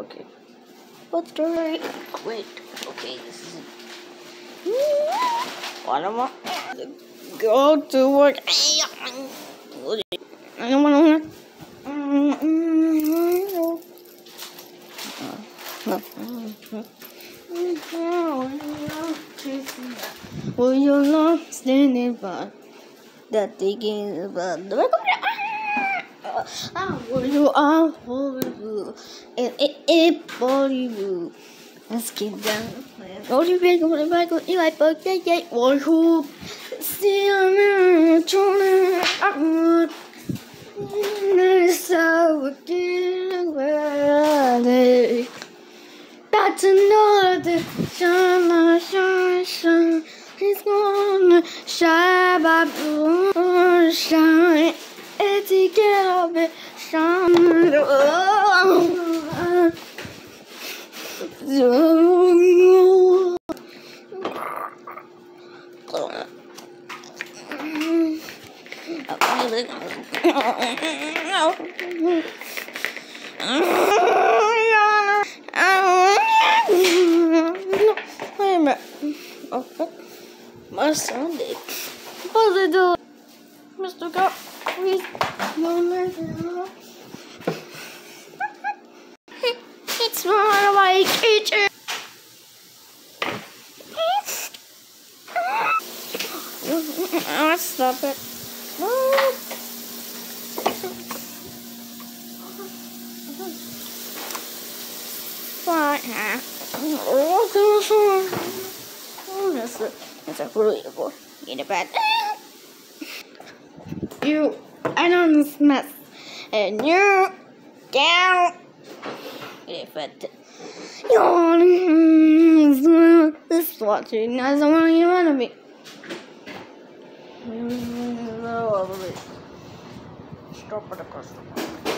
Okay. What's the right? Wait. Okay, this is it. What am I? Go to work. I don't want to. Will you not stand in front? That thinking about the will you all Hollywood and it Bollywood. Let's get down. Only big on the back of my birthday, or who see I'm trying so good. That's another shine. He's gonna shine by blue shine. It's a get up it shine. Wait a minute. Okay. My Sunday. What's it do? Mr. God, please. It's more like kitchen. Stop it. That's a really good. Get it back. I know this mess, and you down. If it, this is watching. I don't want to get rid of me. Stop at the customer.